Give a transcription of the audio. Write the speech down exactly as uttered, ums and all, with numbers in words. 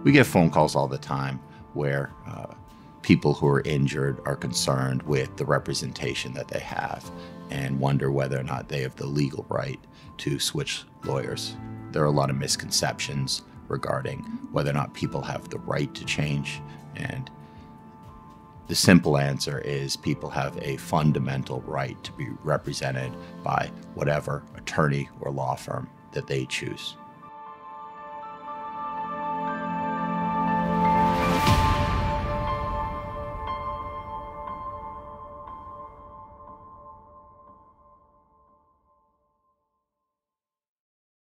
We get phone calls all the time where uh, people who are injured are concerned with the representation that they have and wonder whether or not they have the legal right to switch lawyers. There are a lot of misconceptions regarding whether or not people have the right to change, and the simple answer is people have a fundamental right to be represented by whatever attorney or law firm that they choose.